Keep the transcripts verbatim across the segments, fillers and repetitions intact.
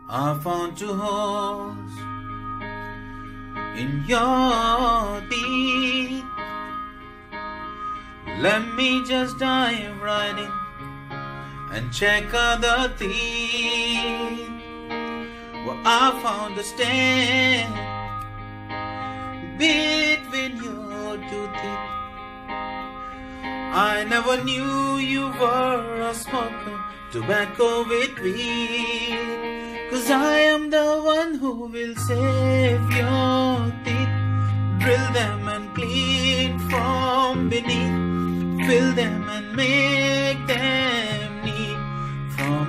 I found two holes in your teeth. Let me just dive right in and check other teeth. Well, I found a stain between your two teeth. I never knew you were a smoker, tobacco with weed. Cause I am the one who will save your teeth. Drill them and clean from beneath. Fill them and make them neat from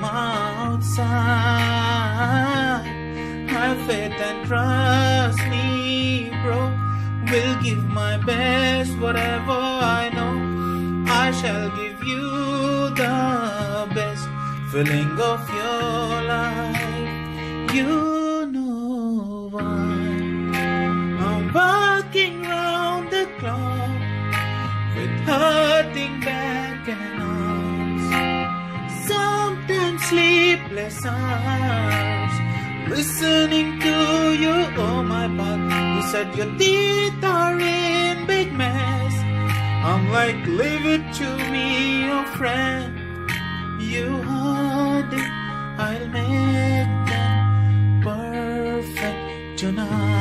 outside. Have faith and trust me, bro. Will give my best, whatever I know. I shall give you the best feeling of your life. You know why I'm working round the clock with hurting back and arms, sometimes sleepless hours, listening to you, oh my God. You said your teeth are in big mess. I'm like, leave it to me, your friend. You heard it, I'll make them perfect tonight.